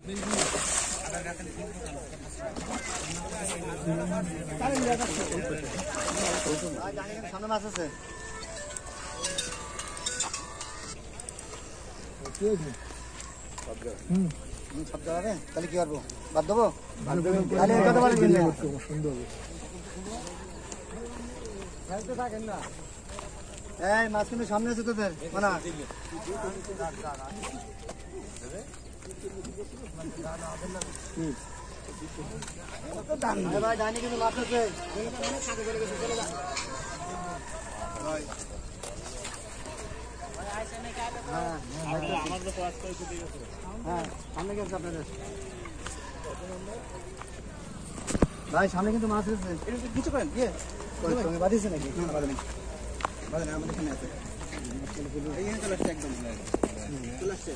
সামনে মাছ আছে। সব জায়গায় তাহলে কি করবো? বাদ দেবো? এই মাছ কিন্তু সামনে আছে তোদের মানা। ভাই ডাইনি কিন্তু মাছ আছে। ভাই সামনে কিন্তু মাছ আছে। কিছু করেন বাঁধিয়েছে নাকি? আমাদের এখানে আছে। এইখানে চলে আসছে একদম চলে আসছে।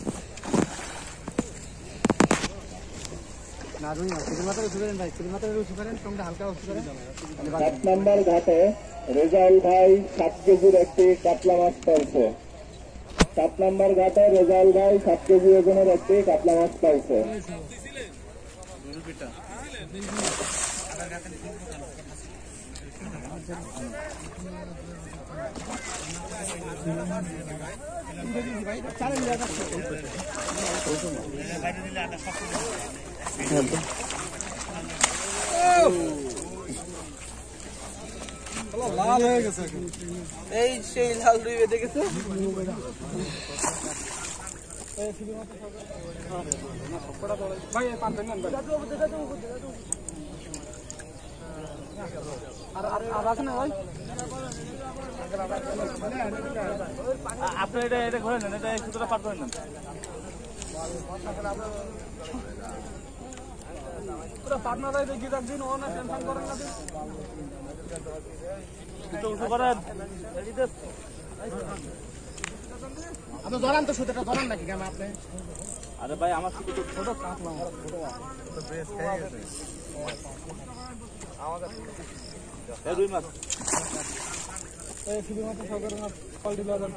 না রুই মাছ শুধু মাত্র উঠে করেন ভাই, শুধু মাত্র উঠে করেন, তোমরা হালকা উঠে করেন। 7 নম্বর ঘাটে রেজাউল ভাই 7 কেজির একটি কাতলা মাছ পাইছে। 7 নম্বর ঘাটে রেজাউল ভাই 7 কেজি ওজনের একটি কাতলা মাছ পাইছে। লাল হয়ে গেছে, এই সেই লাল রুই বেঁধে গেছে। আপনার এটা ঘরে নেন, এটা সুতোটা পার করে নেন। ধরান তো সুতোটা ধরান নাকি কেন আপনি? আরে ভাই আমার সুতো তো ছোট কাটলাম। রুই মাছ শুধুমাত্র সরকার পাল্টি লাগান।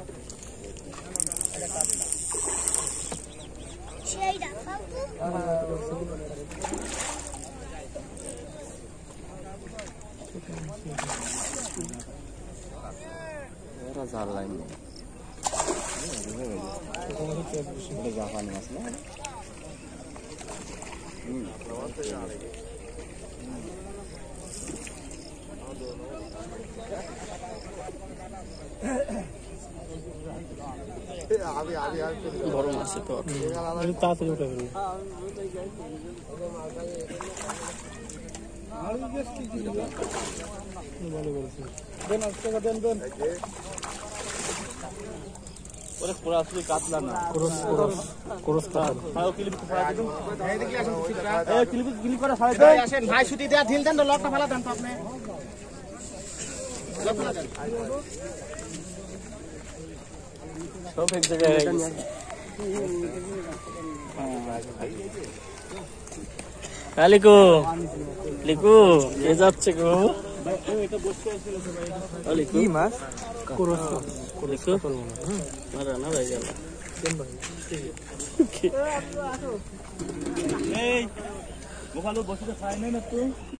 জাল লাইন জাপানি মাছ না? বড় মাছ তো তাড়াতাড়ি উঠে ফেলবে। ভালো বলছি, দেন দেন দেন। ওরে পুরো আসলে কাটলা না, ক্রস আর ক্লিপ করে দিন। এই দেখি আসেন এই ক্লিপ করে ছাড়াই দেন। আসেন ভাই সুতি দেয়া ঢিল দেন, লকটা ফেলা দেন তো আপনি। লক ফেলা দেন সব এক জায়গায়। লিকু লিকু এ যাচ্ছে গো। এটা বসে আসলে ভাই কি মাছ? ক্রস লিকু মারা না ভাই গেল। কেন ভাই এই গোপাল বসে খায় না তো।